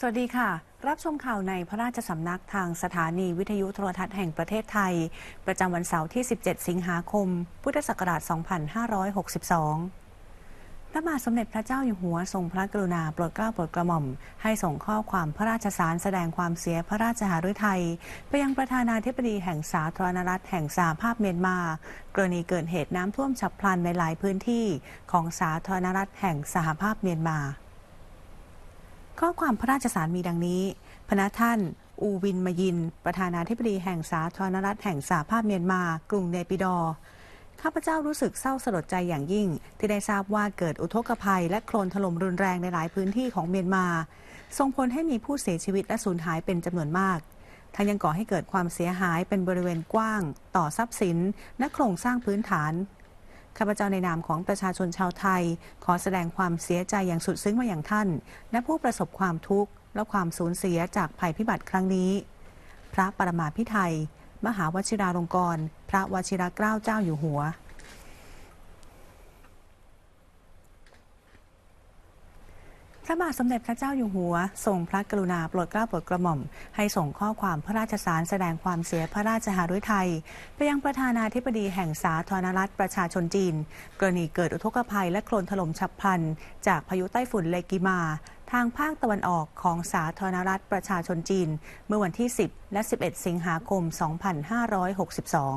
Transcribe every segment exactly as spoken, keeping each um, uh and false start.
วัสดีค่ะรับชมข่าวในพระราชสำนักทางสถานีวิทยุโทรทัศน์แห่งประเทศไทยประจำวันเสาร์ที่ สิบเจ็ด สิงหาคม พุทธศักราช สองพันห้าร้อยหกสิบสอง พระบาทสมเด็จพระเจ้าอยู่หัวทรงพระกรุณาโปรดเกล้าโปรดกระหม่อมให้ส่งข้อความพระราชสารแสดงความเสียพระราชหฤทัยไปยังประธานาธิบดีแห่งสาธารณรัฐแห่งสหภาพเมียนมากรณีเกิดเหตุน้ำท่วมฉับพลันในหลายพื้นที่ของสาธารณรัฐแห่งสหภาพเมียนมาข้อความพระราชสารมีดังนี้พระท่านอูวินมายินประธานาธิบดีแห่งสาธารณรัฐแห่งสหภาพเมียนมากรุงเนปิดอร์ข้าพเจ้ารู้สึกเศร้าสลดใจอย่างยิ่งที่ได้ทราบว่าเกิดอุทกภัยและโคลนถล่มรุนแรงในหลายพื้นที่ของเมียนมาส่งผลให้มีผู้เสียชีวิตและสูญหายเป็นจำนวนมากทั้งยังก่อให้เกิดความเสียหายเป็นบริเวณกว้างต่อทรัพย์สินและโครงสร้างพื้นฐานข้าพเจ้าในนามของประชาชนชาวไทยขอแสดงความเสียใจอย่างสุดซึ้งมาอย่างท่านและผู้ประสบความทุกข์และความสูญเสียจากภัยพิบัติครั้งนี้พระปรมาภิไธยมหาวชิราลงกรณ์พระวชิรเกล้าเจ้าอยู่หัวพระบาทสมเด็จพระเจ้าอยู่หัวทรงพระกรุณาโปรดเกล้าโปรดกระหม่อมให้ส่งข้อความพระราชสารแสดงความเสียพระราชหฤทัยไปยังประธานาธิบดีแห่งสาธารณรัฐประชาชนจีนกรณีเกิดอุทกภัยและโคลนถล่มฉับพลันจากพายุไต้ฝุ่นเลกิมาทางภาคตะวันออกของสาธารณรัฐประชาชนจีนเมื่อวันที่สิบและสิบเอ็ดสิงหาคมสองพันห้าร้อยหกสิบสอง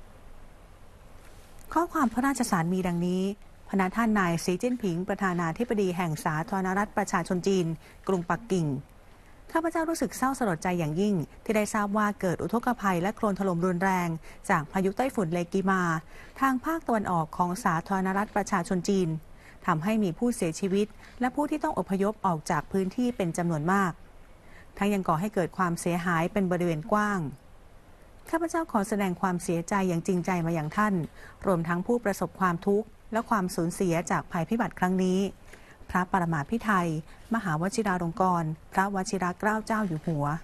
ข้อความพระราชสารมีดังนี้พระท่านนายสีจิ้นผิงประธานาธิบดีแห่งสาธารณรัฐประชาชนจีนกรุงปักกิ่งข้าพเจ้ารู้สึกเศร้าสลดใจอย่างยิ่งที่ได้ทราบว่าเกิดอุทกภัยและโคลนถล่มรุนแรงจากพายุไต้ฝุ่นเลกิมาทางภาคตะวันออกของสาธารณรัฐประชาชนจีนทำให้มีผู้เสียชีวิตและผู้ที่ต้องอพยพออกจากพื้นที่เป็นจำนวนมากทั้งยังก่อให้เกิดความเสียหายเป็นบริเวณกว้างข้าพเจ้าขอแสดงความเสียใจอย่างจริงใจมาอย่างท่านรวมทั้งผู้ประสบความทุกข์และความสูญเสียจากภัยพิบัติครั้งนี้พระปรมาภิไธยมหาวชิราลงกรณ์พระวชิรเกล้าเจ้าอยู่หัว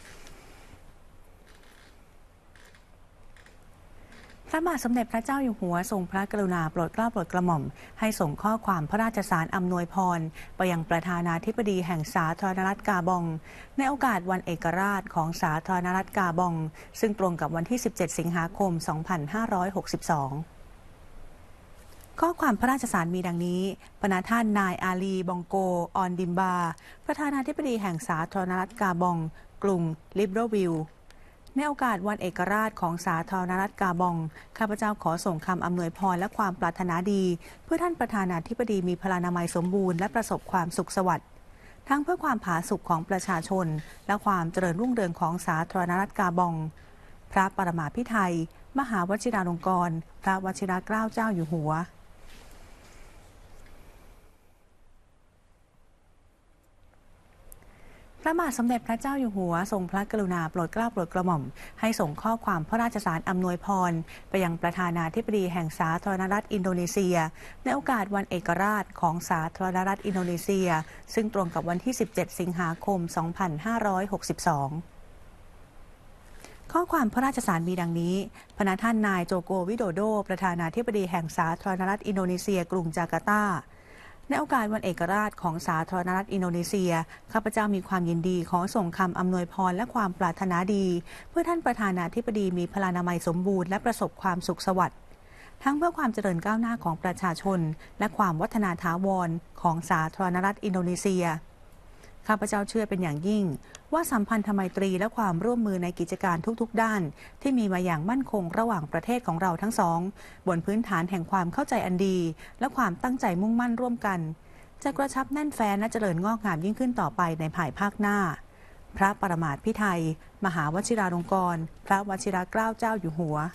พระบาทสมเด็จพระเจ้าอยู่หัวทรงพระกรุณาโปรดเกล้าโปรดกระหม่อมให้ส่งข้อความพระราชสารอำนวยพรไปยังประธานาธิบดีแห่งสาธารณรัฐกาบองในโอกาสวันเอกราชของสาธารณรัฐกาบองซึ่งตรงกับวันที่สิบเจ็ดสิงหาคมสองพันห้าร้อยหกสิบสองข้อความพระราชสารมีดังนี้พระท่านนายอาลีบองโกออนดิมบาประธานาธิบดีแห่งสาธารณรัฐกาบองกรุงลิบเบอร์วิลล์ในโอกาสวันเอกราชของสาธารณรัฐกาบองข้าพเจ้าขอส่งคำอำนวยพรและความปรารถนาดีเพื่อท่านประธานาธิบดีมีพลานามัยสมบูรณ์และประสบความสุขสวัสดิ์ทั้งเพื่อความผาสุกของประชาชนและความเจริญรุ่งเรืองของสาธารณรัฐกาบองพระปรมาภิไธยมหาวชิราลงกรณ์พระวชิรเกล้าเจ้าอยู่หัวพระบาทสมเด็จพระเจ้าอยู่หัวทรงพระกรุณาโปรดเกล้าโปรดกระหม่อมให้ส่งข้อความพระราชสารอำนวยพรไปยังประธานาธิบดีแห่งสาธารณรัฐอินโดนีเซียในโอกาสวันเอกราชของสาธารณรัฐอินโดนีเซียซึ่งตรงกับวันที่สิบเจ็ดสิงหาคมสองพันห้าร้อยหกสิบสองข้อความพระราชสารมีดังนี้พระท่านนายโจโกวิโดโดประธานาธิบดีแห่งสาธารณรัฐอินโดนีเซียกรุงจาการ์ตาในโอกาสวันเอกราชของสาธารณรัฐอินโดนีเซียข้าพเจ้ามีความยินดีขอส่งคำอำนวยพรและความปรารถนาดีเพื่อท่านประธานาธิบดีมีพลานามัยสมบูรณ์และประสบความสุขสวัสดิ์ทั้งเพื่อความเจริญก้าวหน้าของประชาชนและความวัฒนาถาวรของสาธารณรัฐอินโดนีเซียข้าพเจ้าเชื่อเป็นอย่างยิ่งว่าสัมพันธไมตรีและความร่วมมือในกิจการทุกๆด้านที่มีมาอย่างมั่นคงระหว่างประเทศของเราทั้งสองบนพื้นฐานแห่งความเข้าใจอันดีและความตั้งใจมุ่งมั่นร่วมกันจะกระชับแน่นแฟ้นและเจริญงอกงามยิ่งขึ้นต่อไปในภายภาคหน้าพระปรมาภิไธยมหาวชิราลงกรณ์พระวชิรเกล้าเจ้าอยู่หัว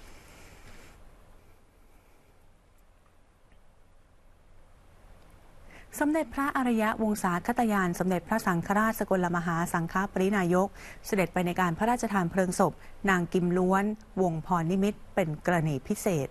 สมเด็จพระอารยวงศาคตยานสมเด็จพระสังฆราชสกลมหาสังฆปรินายกเสด็จไปในการพระราชทานเพลิงศพนางกิมล้วนวงพรนิมิตรเป็นกรณีพิเศษ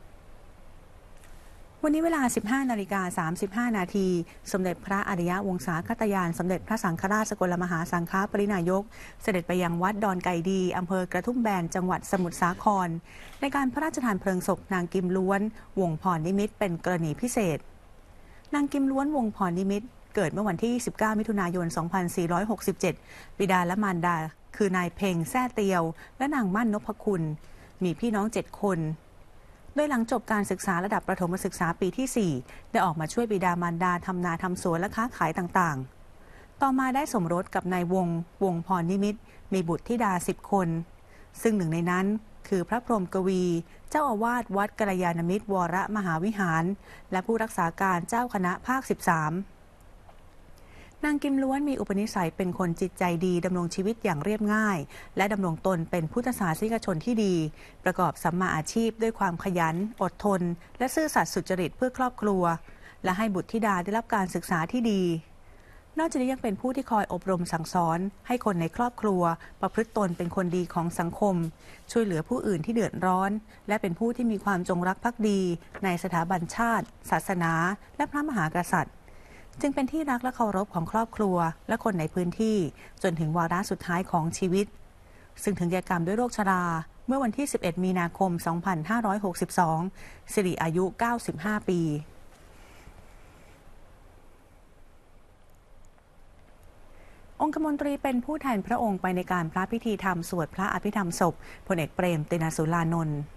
วันนี้เวลา สิบห้านาฬิกาสามสิบห้านาทีสมเด็จพระอารยวงศาคตยานสมเด็จพระสังฆราชสกลมหาสังฆปรินายกเสด็จไปยังวัดดอนไก่ดีอำเภอกระทุ่มแบนจังหวัดสมุทรสาครในการพระราชทานเพลิงศพนางกิมล้วนวงพรนิมิตรเป็นกรณีพิเศษนางกิมล้วนวงพรนิมิตรเกิดเมื่อวันที่สิบเก้ามิถุนายนสองพันสี่ร้อยหกสิบเจ็ดบิดาและมารดาคือนายเพ็งแซ่เตียวและนางมั่นนพคุณมีพี่น้องเจ็ดคนโดยหลังจบการศึกษาระดับประถมศึกษาปีที่สี่ได้ออกมาช่วยบิดามารดาทำนาทำสวนและค้าขายต่างๆต่อมาได้สมรสกับนายวงวงพรนิมิตรมีบุตรธิดาสิบคนซึ่งหนึ่งในนั้นคือพระพรหมกวีเจ้าอาวาสวัดกัลยาณมิตรวรมหาวิหารและผู้รักษาการเจ้าคณะภาคสิบสามนางกิมล้วนมีอุปนิสัยเป็นคนจิตใจดีดำรงชีวิตอย่างเรียบง่ายและดำรงตนเป็นพุทธศาสนิกชนที่ดีประกอบสัมมาอาชีพด้วยความขยันอดทนและซื่อสัตย์สุจริตเพื่อครอบครัวและให้บุตรธิดาได้รับการศึกษาที่ดีนอกจากนี้ยังเป็นผู้ที่คอยอบรมสั่งสอนให้คนในครอบครัวประพฤติตนเป็นคนดีของสังคมช่วยเหลือผู้อื่นที่เดือดร้อนและเป็นผู้ที่มีความจงรักภักดีในสถาบันชาติศาสนาและพระมหากษัตริย์จึงเป็นที่รักและเคารพของครอบครัวและคนในพื้นที่จนถึงวาระสุดท้ายของชีวิตซึ่งถึงแก่กรรมด้วยโรคชราเมื่อวันที่สิบเอ็ดมีนาคมสองพันห้าร้อยหกสิบสองสิริอายุเก้าสิบห้าปีองคมนตรีเป็นผู้แทนพระองค์ไปในการพระพิธีธรรมสวดพระอภิธรรมศพพลเอกเปรมติณสุรานนท์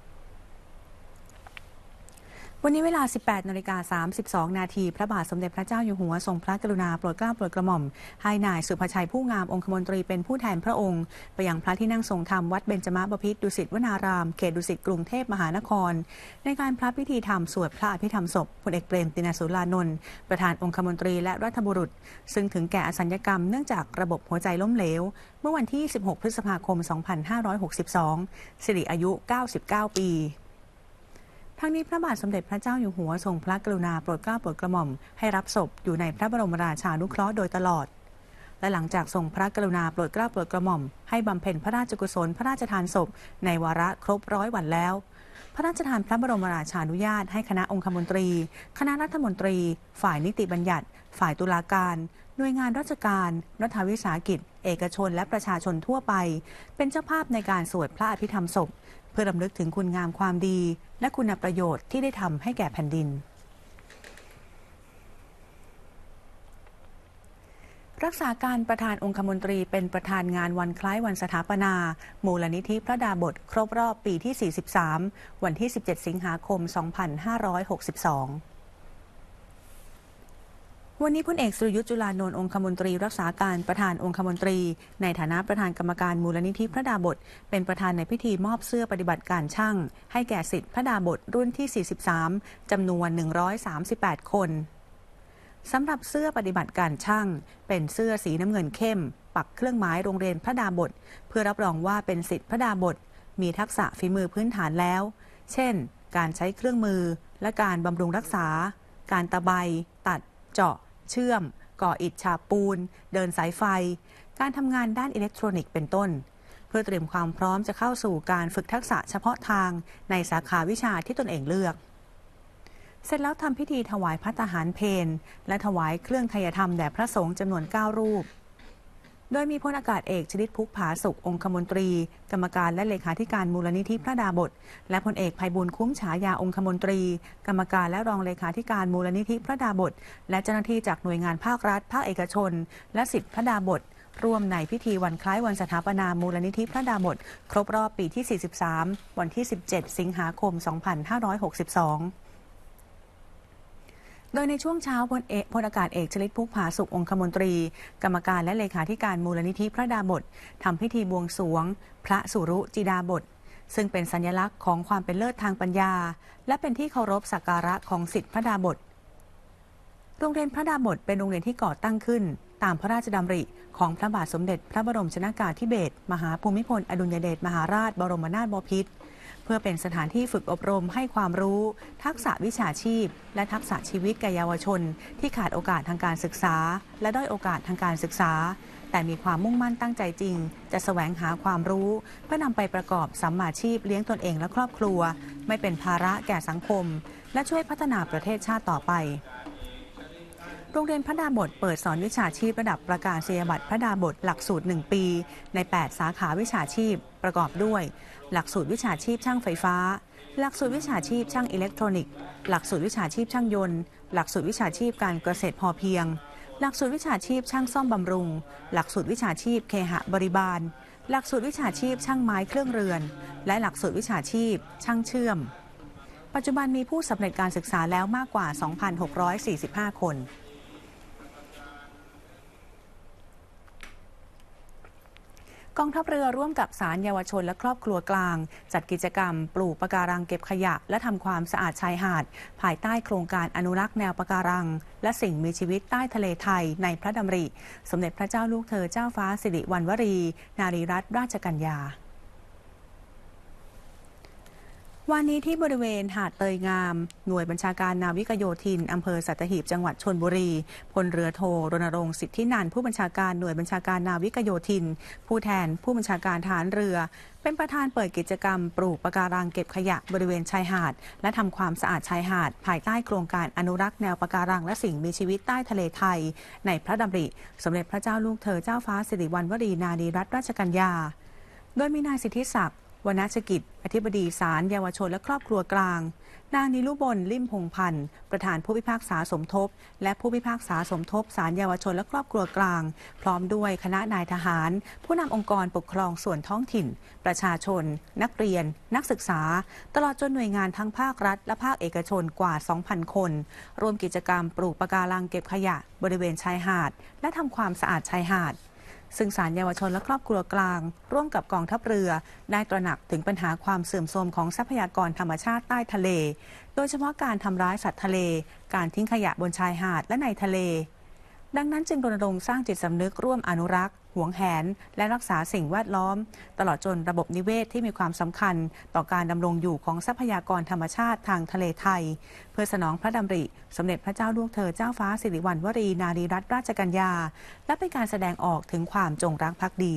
วันนี้เวลา สิบแปดนาฬิกาสามสิบสอง นาทีพระบาทสมเด็จพระเจ้าอยู่หัวทรงพระกรุณาโปรดเกล้าโปรดกระหม่อมให้นายสุภชัยผู้งามองคมนตรีเป็นผู้แทนพระองค์ไปยังพระที่นั่งทรงธรรมวัดเบญจมบพิตรดุสิตวนารามเขตดุสิตกรุงเทพมหานครในการพระพิธีธรรมสวดพระอภิธรรมศพพลเอกเปรมติณสุรานนท์ประธานองคมนตรีและรัฐบุรุษซึ่งถึงแก่อสัญกรรมเนื่องจากระบบหัวใจล้มเหลวเมื่อวันที่สิบหกพฤษภาคมสองพันห้าร้อยหกสิบสองสิริอายุเก้าสิบเก้าปีทั้งนี้พระบาทสมเด็จพระเจ้าอยู่หัวทรงพระกรุณาโปรดเกล้าโปรดกระหม่อมให้รับศพอยู่ในพระบรมราชานุเคราะห์โดยตลอดและหลังจากทรงพระกรุณาโปรดเกล้าโปรดกระหม่อมให้บำเพ็ญพระราชกุศลพระราชทานศพในวาระครบร้อยวันแล้วพระราชทานพระบรมราชานุญาตให้คณะองคมนตรีคณะรัฐมนตรีฝ่ายนิติบัญญัติฝ่ายตุลาการหน่วยงานราชการรัฐวิสาหกิจเอกชนและประชาชนทั่วไปเป็นเจ้าภาพในการสวดพระอภิธรรมศพเพื่อรำลึกถึงคุณงามความดีและคุณประโยชน์ที่ได้ทำให้แก่แผ่นดินรักษาการประธานองคมนตรีเป็นประธานงานวันคล้ายวันสถาปนามูลนิธิพระดาบสครบรอบปีที่สี่สิบสามวันที่สิบเจ็ดสิงหาคมสองพันห้าร้อยหกสิบสองวันนี้พลเอกสุรยุทธ์จุลานนท์องคมนตรีรักษาการประธานองคมนตรีในฐานะประธานกรรมการมูลนิธิพระดาบสเป็นประธานในพิธีมอบเสื้อปฏิบัติการช่างให้แก่ศิษย์พระดาบสรุ่นที่สี่สิบสามจำนวนหนึ่งร้อยสามสิบแปดคนสำหรับเสื้อปฏิบัติการช่างเป็นเสื้อสีน้ำเงินเข้มปักเครื่องหมายโรงเรียนพระดาบสเพื่อรับรองว่าเป็นศิษย์พระดาบสมีทักษะฝีมือพื้นฐานแล้วเช่นการใช้เครื่องมือและการบำรุงรักษาการตะไบตัดเจาะเชื่อมก่ออิฐฉาบปูนเดินสายไฟการทำงานด้านอิเล็กทรอนิกส์เป็นต้นเพื่อเตรียมความพร้อมจะเข้าสู่การฝึกทักษะเฉพาะทางในสาขาวิชาที่ตนเองเลือกเสร็จแล้วทำพิธีถวายภัตตาหารเพลและถวายเครื่องไทยธรรมแด่พระสงฆ์จำนวนเก้ารูปโดยมีพลอากาศเอกชลิตพุกผาสุของคมนตรีกรรมการและเลขาธิการมูลนิธิพระดาบสและพลเอกไพบูลย์คุ้มฉายาองคมนตรีกรรมการและรองเลขาธิการมูลนิธิพระดาบสและเจ้าหน้าที่จากหน่วยงานภาครัฐภาคเอกชนและศิษย์พระดาบสร่วมในพิธีวันคล้ายวันสถาปนามูลนิธิพระดาบสครบรอบปีที่สี่สิบสามวันที่สิบเจ็ดสิงหาคมสองพันห้าร้อยหกสิบสองโดยในช่วงเช้าพลเอกพลอากาศเอกชลิตพุกผาสุองคมนตรีกรรมการและเลขาธิการมูลนิธิพระดาบสทำพิธีบวงสรวงพระสุรุจิดาบสซึ่งเป็นสัญลักษณ์ของความเป็นเลิศทางปัญญาและเป็นที่เคารพสักการะของศิษย์พระดาบสโรงเรียนพระดาบสเป็นโรงเรียนที่ก่อตั้งขึ้นตามพระราชดำริของพระบาทสมเด็จพระบรมชนกาธิเบศรมหาภูมิพลอดุลยเดชมหาราชบรมนาถบพิตรเพื่อเป็นสถานที่ฝึกอบรมให้ความรู้ทักษะวิชาชีพและทักษะชีวิตแก่เยาวชนที่ขาดโอกาสทางการศึกษาและด้อยโอกาสทางการศึกษาแต่มีความมุ่งมั่นตั้งใจจริงจะแสวงหาความรู้เพื่อนำไปประกอบสัมมาชีพเลี้ยงตนเองและครอบครัวไม่เป็นภาระแก่สังคมและช่วยพัฒนาประเทศชาติต่อไปโรงเรียนพระดาบสเปิดสอนวิชาชีพระดับประกาศนียบัตรพระดาบสหลักสูตรหนึ่งปีในแปดสาขาวิชาชีพประกอบด้วยหลักสูตรวิชาชีพช่างไฟฟ้าหลักสูตรวิชาชีพช่างอิเล็กทรอนิกส์หลักสูตรวิชาชีพช่างยนต์หลักสูตรวิชาชีพการเกษตรพอเพียงหลักสูตรวิชาชีพช่างซ่อมบำรุงหลักสูตรวิชาชีพเคหะบริบาลหลักสูตรวิชาชีพช่างไม้เครื่องเรือนและหลักสูตรวิชาชีพช่างเชื่อมปัจจุบันมีผู้สำเร็จการศึกษาแล้วมากกว่า สองพันหกร้อยสี่สิบห้า คนกองทัพเรือร่วมกับศาลเยาวชนและครอบครัวกลางจัดกิจกรรมปลูกปะการังเก็บขยะและทำความสะอาดชายหาดภายใต้โครงการอนุรักษ์แนวปะการังและสิ่งมีชีวิตใต้ทะเลไทยในพระดำริสมเด็จพระเจ้าลูกเธอเจ้าฟ้าสิริวัณวรีนารีรัตนราชกัญญาวันนี้ที่บริเวณหาดเตยงามหน่วยบัญชาการนาวิกโยธินอำเภอสัตหีบจังหวัดชลบุรีพลเรือโทรณรงค์สิทธินันท์ผู้บัญชาการหน่วยบัญชาการนาวิกโยธินผู้แทนผู้บัญชาการทหารเรือเป็นประธานเปิดกิจกรรมปลูกปะการังเก็บขยะบริเวณชายหาดและทำความสะอาดชายหาดภายใต้โครงการอนุรักษ์แนวปะการังและสิ่งมีชีวิตใต้ทะเลไทยในพระดำริสมเด็จพระเจ้าลูกเธอเจ้าฟ้าสิริวัณวรีนารีรัตนราชกัญญาโดยมีนายสิทธิศักดิ์วรรณชกิจอธิบดีศาลเยาวชนและครอบครัวกลางนางนิลุบลลิ่มพงพันธ์ประธานผู้พิพากษาสมทบและผู้พิพากษาสมทบศาลเยาวชนและครอบครัวกลางพร้อมด้วยคณะนายทหารผู้นำองค์กรปกครองส่วนท้องถิ่นประชาชนนักเรียนนักศึกษาตลอดจนหน่วยงานทั้งภาครัฐและภาคเอกชนกว่า สองพัน คนร่วมกิจกรรมปลูกปะการังเก็บขยะบริเวณชายหาดและทำความสะอาดชายหาดซึ่งศาลเยาวชนและครอบครัวกลางร่วมกับกองทัพเรือได้ตระหนักถึงปัญหาความเสื่อมโทรมของทรัพยากรธรรมชาติใต้ทะเลโดยเฉพาะการทำร้ายสัตว์ทะเลการทิ้งขยะบนชายหาดและในทะเลดังนั้นจึงรณรงค์สร้างจิตสำนึกร่วมอนุรักษ์หวงแหนและรักษาสิ่งแวดล้อมตลอดจนระบบนิเวศ ที่มีความสำคัญต่อการดำรงอยู่ของทรัพยากรธรรมชาติทางทะเลไทยเพื่อสนองพระดำริสมเด็จพระเจ้าลูกเธอเจ้าฟ้าสิริวัณวรีนารีรัตนราชกัญญาและเป็นการแสดงออกถึงความจงรักภักดี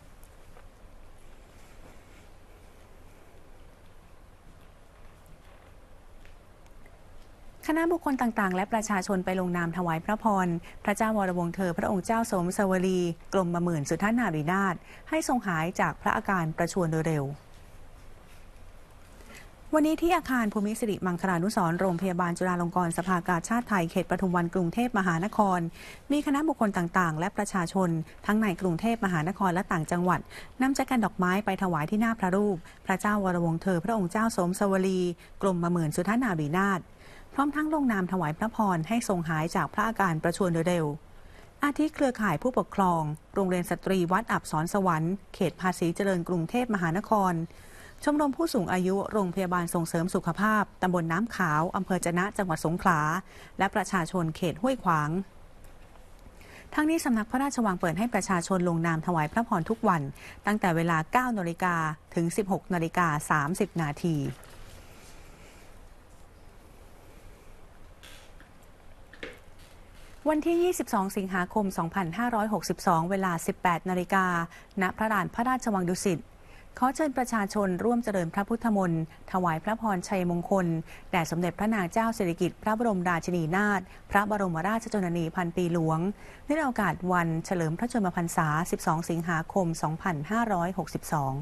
คณะบุคคลต่างๆและประชาชนไปลงนามถวายพระพรพระเจ้าวรวงศ์เธอพระองค์เจ้าสมสวลีกรมหมื่นสุทนารีนาถให้ทรงหายจากพระอาการประชวรโดยเร็ววันนี้ที่อาคารภูมิสิริมังคลานุสรณ์โรงพยาบาลจุฬาลงกรณ์สภากาชาดไทยเขตปทุมวันกรุงเทพมหานครมีคณะบุคคลต่างๆและประชาชนทั้งในกรุงเทพมหานครและต่างจังหวัดนำจักรดอกไม้ไปถวายที่หน้าพระรูปพระเจ้าวรวงศ์เธอพระองค์เจ้าสมสวลีกรมหมื่นสุทนารีนาถพร้อมทั้งลงนามถวายพระพรให้ทรงหายจากพระอาการประชวรโดยเร็วอาทิเครือข่ายผู้ปกครองโรงเรียนสตรีวัดอับสรสวรรค์เขตภาษีเจริญกรุงเทพมหานครชมรมผู้สูงอายุโรงพยาบาลส่งเสริมสุขภาพตำบลน้ำขาวอำเภอจะนะจังหวัดสงขลาและประชาชนเขตห้วยขวางทั้งนี้สำนักพระราชวังเปิดให้ประชาชนลงนามถวายพระพรทุกวันตั้งแต่เวลา เก้านาฬิกา ถึง สิบหกนาฬิกาสามสิบนาทีวันที่ ยี่สิบสอง สิงหาคม สองพันห้าร้อยหกสิบสอง เวลา สิบแปดนาฬิกา ณ พระลานพระราชวังดุสิต ขอเชิญประชาชนร่วมเจริญพระพุทธมนต์ถวายพระพรชัยมงคลแด่สมเด็จพระนางเจ้าสิริกิติ์พระบรมราชินีนาถพระบรมราชชนนีพันปีหลวงในโอกาสวันเฉลิมพระชนมพรรษา สิบสอง สิงหาคม สองพันห้าร้อยหกสิบสอง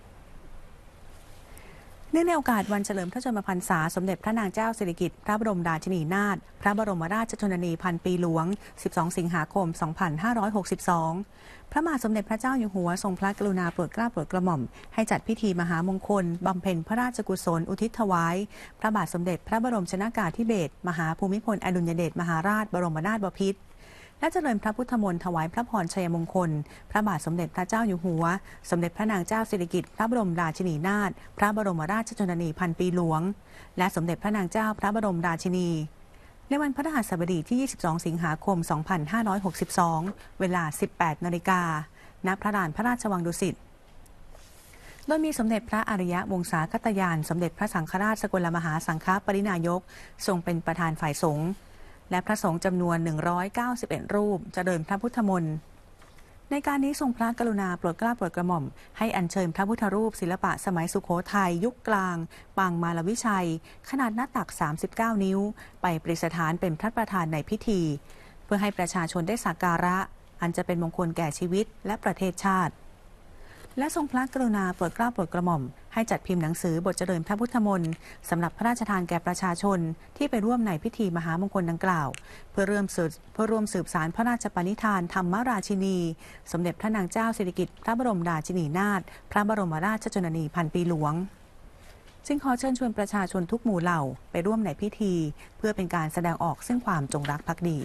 เนื่องในโอกาสวันเฉลิมพระชนมพรรษาสมเด็จพระนางเจ้าสิริกิติ์พระบรมราชินีนาถพระบรมราชชนนีพันปีหลวง สิบสอง สิงหาคม สองพันห้าร้อยหกสิบสอง พระมหาสมเด็จพระเจ้าอยู่หัวทรงพระกรุณาโปรดเกล้าโปรดกระหม่อมให้จัดพิธีมหามงคลบำเพ็ญพระราชกุศลอุทิศถวายพระบาทสมเด็จพระบรมชนกาธิเบศรมหาภูมิพลอดุลยเดชมหาราชบรมนาถบพิตรและเจริญพระพุทธมนต์ถวายพระพรชัยมงคลพระบาทสมเด็จพระเจ้าอยู่หัวสมเด็จพระนางเจ้าสิริกิติ์พระบรมราชินีนาถพระบรมราชชนนีพันปีหลวงและสมเด็จพระนางเจ้าพระบรมราชินีในวันพฤหัสบดีที่ ยี่สิบสอง สิงหาคม สองพันห้าร้อยหกสิบสอง เวลา สิบแปดนาฬิกา ณ พระลานพระราชวังดุสิตโดยมีสมเด็จพระอริยวงศาคตยานสมเด็จพระสังฆราชสกลมหาสังฆปรินายกทรงเป็นประธานฝ่ายสงฆ์และพระสงฆ์จำนวนหนึ่งร้อยเก้าสิบเอ็ดรูปเจริญพระพุทธมนต์ในการนี้ทรงพระกรุณาโปรดเกล้าโปรดกระหม่อมให้อัญเชิญพระพุทธรูปศิลปะสมัยสุโขทัยยุคกลางปางมาลวิชัยขนาดหน้าตักสามสิบเก้านิ้วไปประดิษฐานเป็นพระประธานในพิธีเพื่อให้ประชาชนได้สักการะอันจะเป็นมงคลแก่ชีวิตและประเทศชาติและทรงพระกรุณาโปรดเกล้าโปรดกระหม่อมให้จัดพิมพ์หนังสือบทเจริญพระพุทธมนต์สำหรับพระราชทานแก่ประชาชนที่ไปร่วมในพิธีมหามงคลดังกล่าวเพื่อเริ่มสืบเพื่อร่วมสืบสารพระราชปณิธานธรรมราชินีสมเด็จพระนางเจ้าสิริกิติ์พระบรมราชินีนาถพระบรมราชชนนีพันปีหลวงจึงขอเชิญชวนประชาชนทุกหมู่เหล่าไปร่วมในพิธีเพื่อเป็นการแสดงออกซึ่งความจงรักภักดี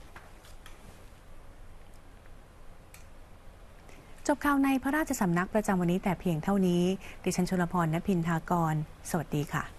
จบข่าวในพระราชสำนักประจำวันนี้แต่เพียงเท่านี้ดิฉันชลพร ณ พินทากรสวัสดีค่ะ